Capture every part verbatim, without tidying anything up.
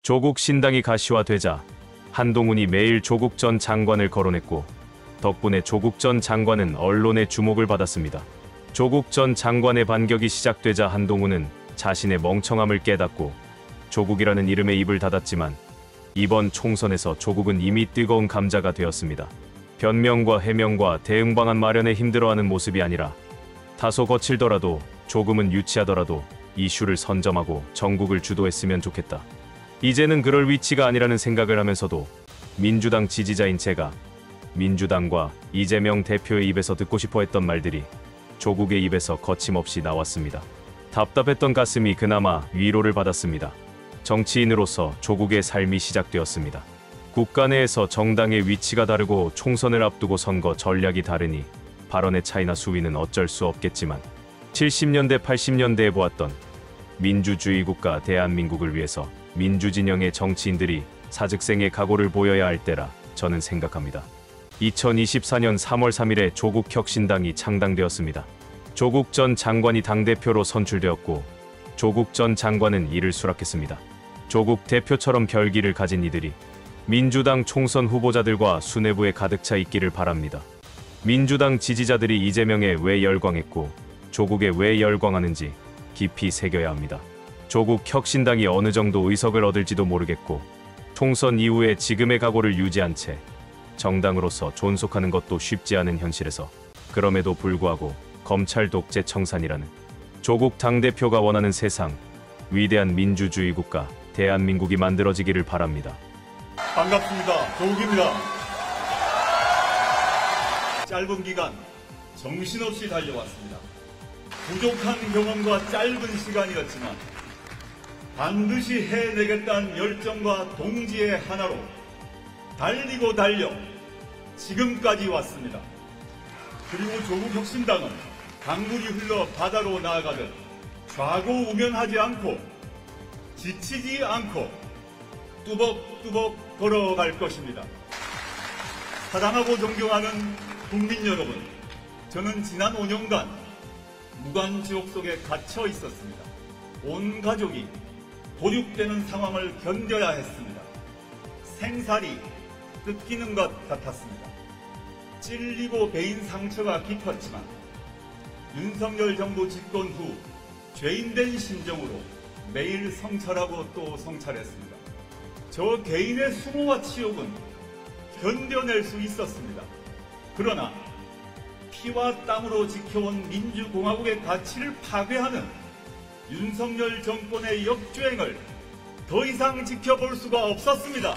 조국 신당이 가시화되자 한동훈이 매일 조국 전 장관을 거론했고 덕분에 조국 전 장관은 언론의 주목을 받았습니다. 조국 전 장관의 반격이 시작되자 한동훈은 자신의 멍청함을 깨닫고 조국이라는 이름에 입을 닫았지만 이번 총선에서 조국은 이미 뜨거운 감자가 되었습니다. 변명과 해명과 대응 방안 마련에 힘들어하는 모습이 아니라 다소 거칠더라도 조금은 유치하더라도 이슈를 선점하고 전국을 주도했으면 좋겠다. 이제는 그럴 위치가 아니라는 생각을 하면서도 민주당 지지자인 제가 민주당과 이재명 대표의 입에서 듣고 싶어 했던 말들이 조국의 입에서 거침없이 나왔습니다. 답답했던 가슴이 그나마 위로를 받았습니다. 정치인으로서 조국의 삶이 시작되었습니다. 국가 내에서 정당의 위치가 다르고 총선을 앞두고 선거 전략이 다르니 발언의 차이나 수위는 어쩔 수 없겠지만 칠십 년대 팔십 년대에 보았던 민주주의 국가 대한민국을 위해서 민주진영의 정치인들이 사직생의 각오를 보여야 할 때라 저는 생각합니다. 이천이십사 년 삼월 삼일에 조국혁신당이 창당되었습니다. 조국 전 장관이 당대표로 선출되었고 조국 전 장관은 이를 수락했습니다. 조국 대표처럼 결기를 가진 이들이 민주당 총선 후보자들과 수뇌부에 가득 차 있기를 바랍니다. 민주당 지지자들이 이재명에 왜 열광했고 조국에 왜 열광하는지 깊이 새겨야 합니다. 조국 혁신당이 어느 정도 의석을 얻을지도 모르겠고 총선 이후에 지금의 각오를 유지한 채 정당으로서 존속하는 것도 쉽지 않은 현실에서 그럼에도 불구하고 검찰 독재 청산이라는 조국 당대표가 원하는 세상, 위대한 민주주의 국가 대한민국이 만들어지기를 바랍니다. 반갑습니다. 조국입니다. 짧은 기간 정신없이 달려왔습니다. 부족한 경험과 짧은 시간이었지만 반드시 해내겠다는 열정과 동지의 하나로 달리고 달려 지금까지 왔습니다. 그리고 조국혁신당은 강물이 흘러 바다로 나아가듯 좌고우면하지 않고 지치지 않고 뚜벅뚜벅 걸어갈 것입니다. 사랑하고 존경하는 국민 여러분, 저는 지난 오 년간 무관지옥 속에 갇혀 있었습니다. 온 가족이 도륙되는 상황을 견뎌야 했습니다. 생살이 뜯기는 것 같았습니다. 찔리고 베인 상처가 깊었지만 윤석열 정부 집권 후 죄인된 심정으로 매일 성찰하고 또 성찰했습니다. 저 개인의 수모와 치욕은 견뎌낼 수 있었습니다. 그러나 피와 땀으로 지켜온 민주공화국의 가치를 파괴하는 윤석열 정권의 역주행을 더 이상 지켜볼 수가 없었습니다.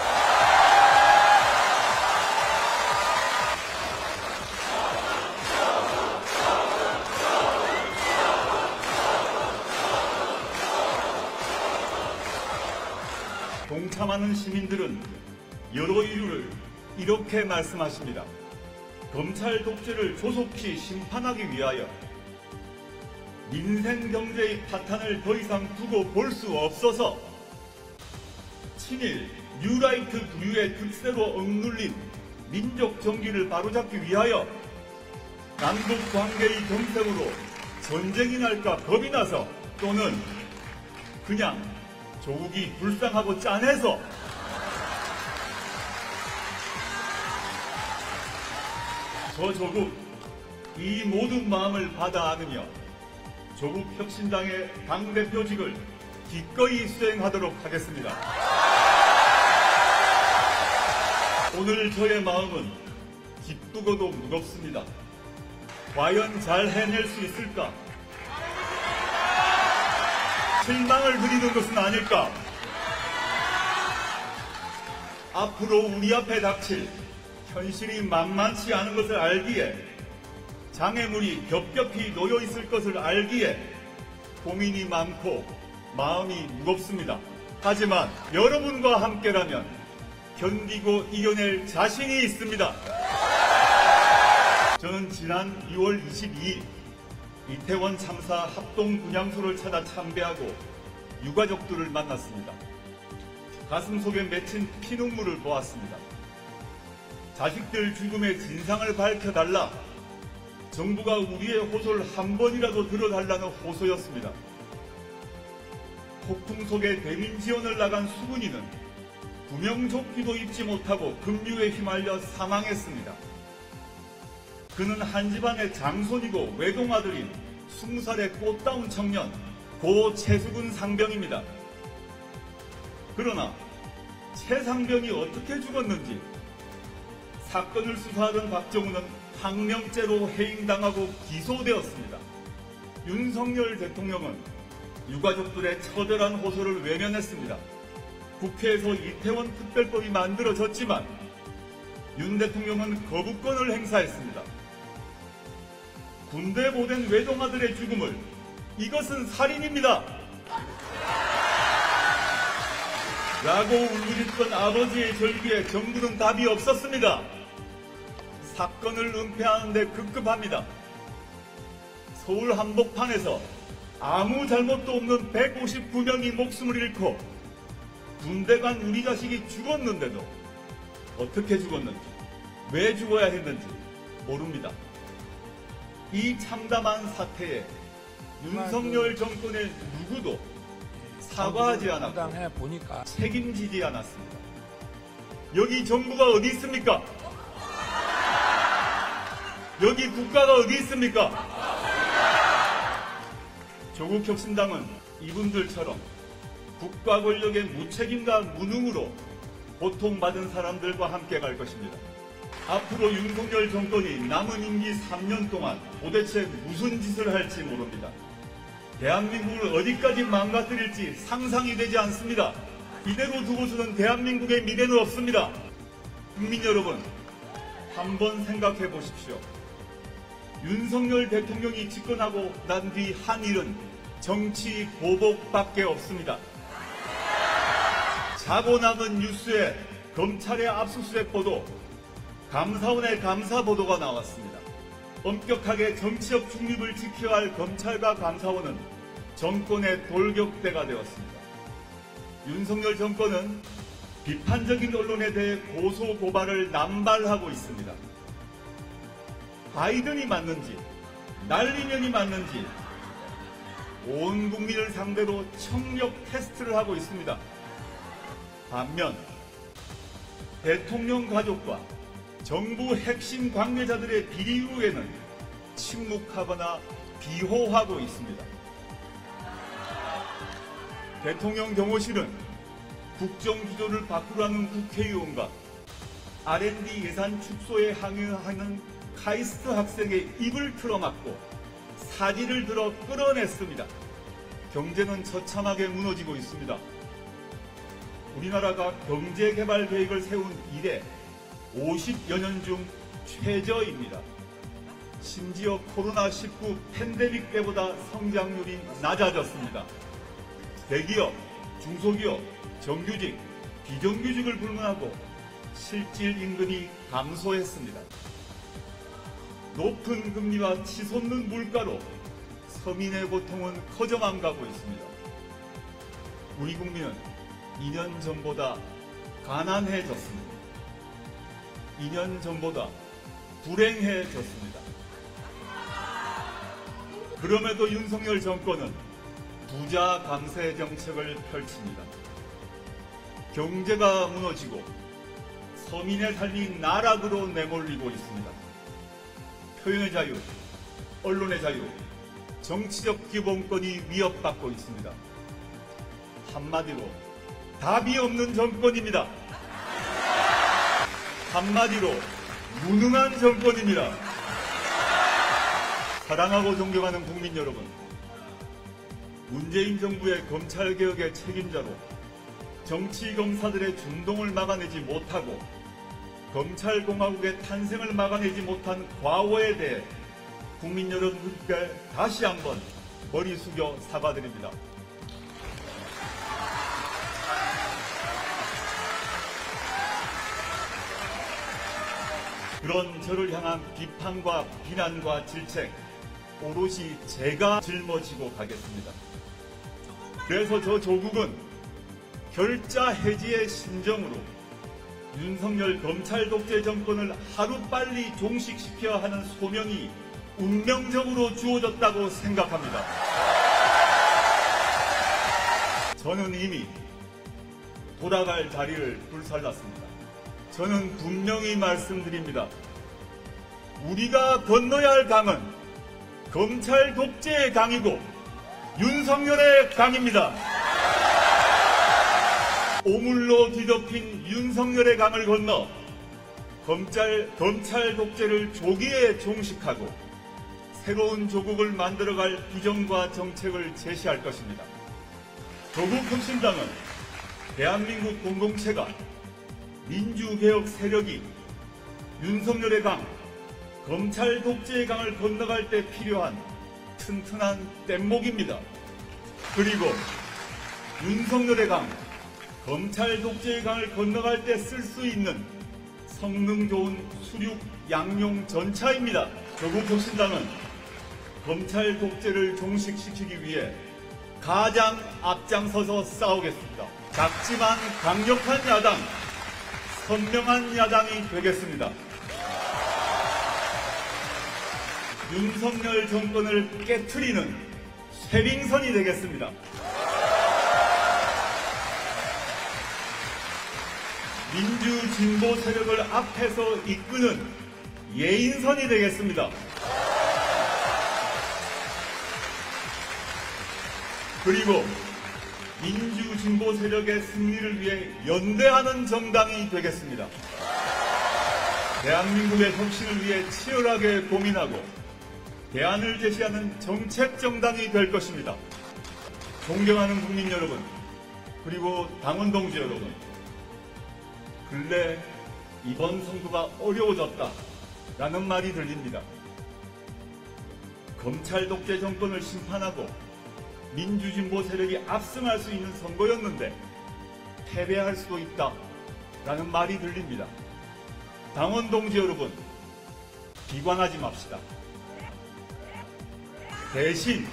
동참하는 시민들은 여러 이유를 이렇게 말씀하십니다. 검찰 독재를 조속히 심판하기 위하여 민생 경제의 파탄을 더 이상 두고 볼 수 없어서 친일 뉴라이트 부류의 특세로 억눌린 민족 정기를 바로잡기 위하여 남북 관계의 경색으로 전쟁이 날까 겁이 나서 또는 그냥 조국이 불쌍하고 짠해서 저 조국 이 모든 마음을 받아 안으며 조국 혁신당의 당대표직을 기꺼이 수행하도록 하겠습니다. 오늘 저의 마음은 기쁘고도 무겁습니다. 과연 잘 해낼 수 있을까? 실망을 드리는 것은 아닐까? 앞으로 우리 앞에 닥칠 현실이 만만치 않은 것을 알기에 장애물이 겹겹이 놓여 있을 것을 알기에 고민이 많고 마음이 무겁습니다. 하지만 여러분과 함께라면 견디고 이겨낼 자신이 있습니다. 저는 지난 이월 이십이일 이태원 참사 합동 분향소를 찾아 참배하고 유가족들을 만났습니다. 가슴속에 맺힌 피눈물을 보았습니다. 자식들 죽음의 진상을 밝혀달라. 정부가 우리의 호소를 한 번이라도 들어달라는 호소였습니다. 폭풍 속에 대민 지원을 나간 수군이는 구명조끼도 입지 못하고 급류에 휘말려 사망했습니다. 그는 한 집안의 장손이고 외동아들인 스무 살의 꽃다운 청년 고 최수근 상병입니다. 그러나 최 상병이 어떻게 죽었는지 사건을 수사하던 박정우는 항명죄로 해임당하고 기소되었습니다. 윤석열 대통령은 유가족들의 처절한 호소를 외면했습니다. 국회에서 이태원 특별법이 만들어졌지만 윤 대통령은 거부권을 행사했습니다. 군대 보낸 외동아들의 죽음을 이것은 살인입니다 라고 울부짖던 아버지의 절규에 정부는 답이 없었습니다. 사건을 은폐하는 데 급급합니다. 서울 한복판에서 아무 잘못도 없는 백오십구 명이 목숨을 잃고 군대 간 우리 자식이 죽었는데도 어떻게 죽었는지, 왜 죽어야 했는지 모릅니다. 이 참담한 사태에 윤석열 정권의 누구도 사과하지 않았고 보니까 책임지지 않았습니다. 여기 정부가 어디 있습니까? 여기 국가가 어디 있습니까? 조국혁신당은 이분들처럼 국가 권력의 무책임과 무능으로 고통받은 사람들과 함께 갈 것입니다. 앞으로 윤석열 정권이 남은 임기 삼 년 동안 도대체 무슨 짓을 할지 모릅니다. 대한민국을 어디까지 망가뜨릴지 상상이 되지 않습니다. 이대로 두고서는 대한민국의 미래는 없습니다. 국민 여러분, 한번 생각해 보십시오. 윤석열 대통령이 집권하고 난 뒤 한 일은 정치 보복밖에 없습니다. 자고 남은 뉴스에 검찰의 압수수색 보도, 감사원의 감사 보도가 나왔습니다. 엄격하게 정치적 중립을 지켜야 할 검찰과 감사원은 정권의 돌격대가 되었습니다. 윤석열 정권은 비판적인 언론에 대해 고소 고발을 남발하고 있습니다. 바이든이 맞는지, 날리면이 맞는지 온 국민을 상대로 청력 테스트를 하고 있습니다. 반면 대통령 가족과 정부 핵심 관계자들의 비리 이후에는 침묵하거나 비호하고 있습니다. 대통령 경호실은 국정기조를 바꾸라는 국회의원과 알 앤 디 예산 축소에 항의하는 카이스트 학생의 입을 틀어막고 사지를 들어 끌어냈습니다. 경제는 처참하게 무너지고 있습니다. 우리나라가 경제개발 계획을 세운 이래 오십여 년 중 최저입니다. 심지어 코로나 십구 팬데믹 때보다 성장률이 낮아졌습니다. 대기업, 중소기업, 정규직, 비정규직을 불문하고 실질 임금이 감소했습니다. 높은 금리와 치솟는 물가로 서민의 고통은 커져만 가고 있습니다. 우리 국민은 이 년 전보다 가난해졌습니다. 이 년 전보다 불행해졌습니다. 그럼에도 윤석열 정권은 부자 감세 정책을 펼칩니다. 경제가 무너지고 서민의 삶이 나락으로 내몰리고 있습니다. 표현의 자유, 언론의 자유, 정치적 기본권이 위협받고 있습니다. 한마디로 답이 없는 정권입니다. 한마디로 무능한 정권입니다. 사랑하고 존경하는 국민 여러분, 문재인 정부의 검찰개혁의 책임자로 정치검사들의 준동을 막아내지 못하고 검찰공화국의 탄생을 막아내지 못한 과오에 대해 국민 여러분께 다시 한번 머리 숙여 사과드립니다. 그런 저를 향한 비판과 비난과 질책, 오롯이 제가 짊어지고 가겠습니다. 그래서 저 조국은 결자 해지의 심정으로 윤석열 검찰 독재 정권을 하루빨리 종식시켜야 하는 소명이 운명적으로 주어졌다고 생각합니다. 저는 이미 돌아갈 자리를 불살랐습니다. 저는 분명히 말씀드립니다. 우리가 건너야 할 강은 검찰 독재의 강이고 윤석열의 강입니다. 오물로 뒤덮인 윤석열의 강을 건너 검찰, 검찰 독재를 조기에 종식하고 새로운 조국을 만들어갈 비전과 정책을 제시할 것입니다. 조국혁신당은 대한민국 공동체가 민주개혁 세력이 윤석열의 강, 검찰 독재의 강을 건너갈 때 필요한 튼튼한 뗏목입니다. 그리고 윤석열의 강, 검찰 독재의 강을 건너갈 때 쓸 수 있는 성능 좋은 수륙 양용 전차입니다. 조국혁신당은 검찰 독재를 종식시키기 위해 가장 앞장서서 싸우겠습니다. 작지만 강력한 야당, 선명한 야당이 되겠습니다. 윤석열 정권을 깨트리는 쇄링선이 되겠습니다. 민주 진보 세력을 앞에서 이끄는 예인선이 되겠습니다. 그리고 민주 진보 세력의 승리를 위해 연대하는 정당이 되겠습니다. 대한민국의 혁신을 위해 치열하게 고민하고 대안을 제시하는 정책 정당이 될 것입니다. 존경하는 국민 여러분, 그리고 당원 동지 여러분, 근래 이번 선거가 어려워졌다라는 말이 들립니다. 검찰 독재 정권을 심판하고 민주진보 세력이 압승할 수 있는 선거였는데 패배할 수도 있다라는 말이 들립니다. 당원 동지 여러분, 비관하지 맙시다. 대신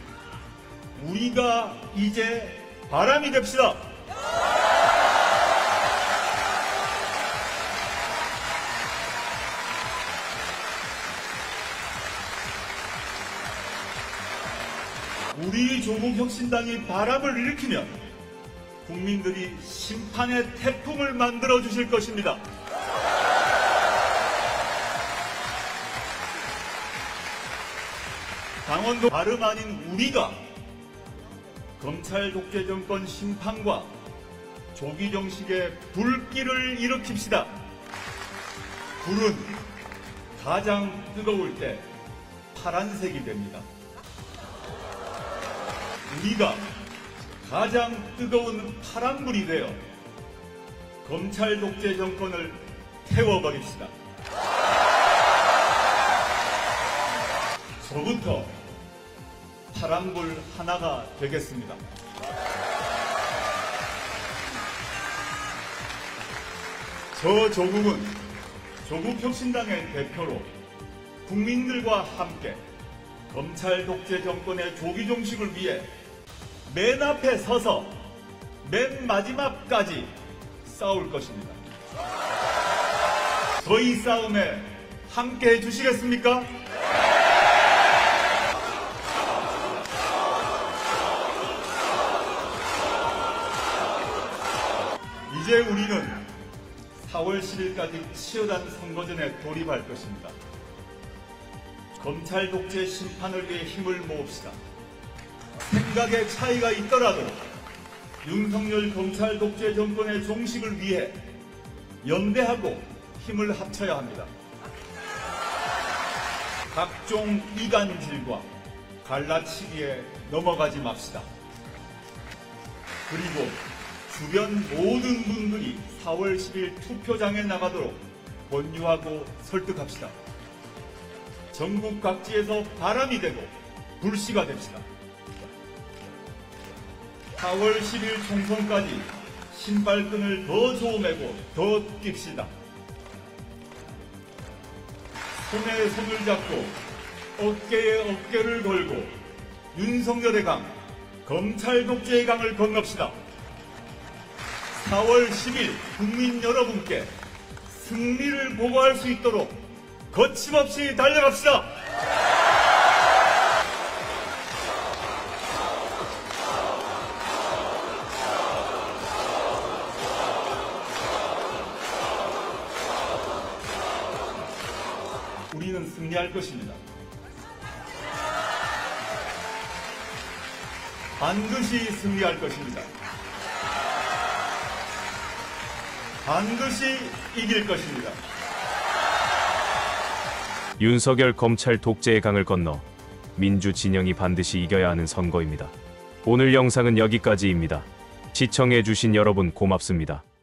우리가 이제 바람이 됩시다. 우리 조국혁신당이 바람을 일으키면 국민들이 심판의 태풍을 만들어 주실 것입니다. 당원도 다름 아닌 우리가 검찰 독재 정권 심판과 조기 정식의 불길을 일으킵시다. 불은 가장 뜨거울 때 파란색이 됩니다. 우리가 가장 뜨거운 파란불이 되어 검찰 독재 정권을 태워버립시다. 저부터 파란불 하나가 되겠습니다. 저 조국은 조국혁신당의 대표로 국민들과 함께 검찰 독재 정권의 조기 종식을 위해 맨 앞에 서서 맨 마지막까지 싸울 것입니다. 저희 싸움에 함께 해주시겠습니까? 이제 우리는 사월 십일까지 치열한 선거전에 돌입할 것입니다. 검찰 독재 심판을 위해 힘을 모읍시다. 생각의 차이가 있더라도 윤석열 검찰 독재 정권의 종식을 위해 연대하고 힘을 합쳐야 합니다. 각종 이간질과 갈라치기에 넘어가지 맙시다. 그리고 주변 모든 분들이 사월 십일 투표장에 나가도록 권유하고 설득합시다. 전국 각지에서 바람이 되고 불씨가 됩시다. 사월 십일 총선까지 신발끈을 더 조매고 더 낍시다. 손에 손을 잡고 어깨에 어깨를 걸고 윤석열의 강, 검찰 독재의 강을 건넙시다. 사월 십일 국민 여러분께 승리를 보고할 수 있도록 거침없이 달려갑시다. 우리는 승리할 것입니다. 반드시 승리할 것입니다. 반드시 이길 것입니다. 윤석열 검찰 독재의 강을 건너 민주 진영이 반드시 이겨야 하는 선거입니다. 오늘 영상은 여기까지입니다. 시청해주신 여러분 고맙습니다.